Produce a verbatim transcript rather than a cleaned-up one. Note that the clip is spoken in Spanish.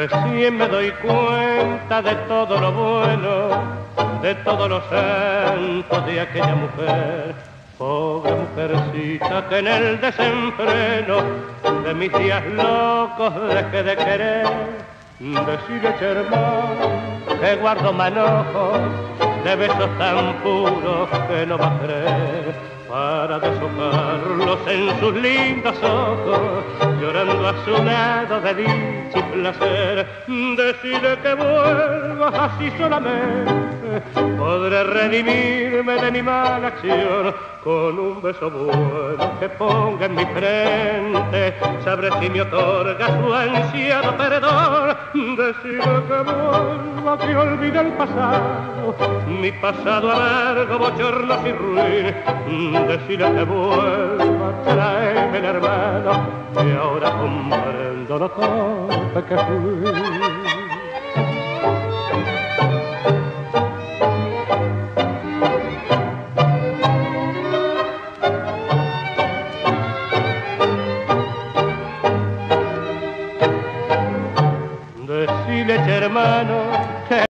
Recién me doy cuenta de todo lo bueno, de todos los santos de aquella mujer. Pobre mujercita que en el desenfreno de mis días locos dejé de querer. Decirle, hermano, que guardo manojos de besos tan puros que no va a creer, para deshojarlos en sus lindos ojos, llorando a su lado de dicha y placer. Decirle que vuelvas así solamente, podré redimirme de mi mala acción, con un beso bueno que ponga en mi frente, sabré si me otorga su ansiado perdón. Decirle que vuelva, que olvide el pasado, mi pasado amargo, bochornos y ruin. Decirle que vuelva, tráeme el hermano, que ahora comprendo lo torpe que fui. Decirle, hermano, que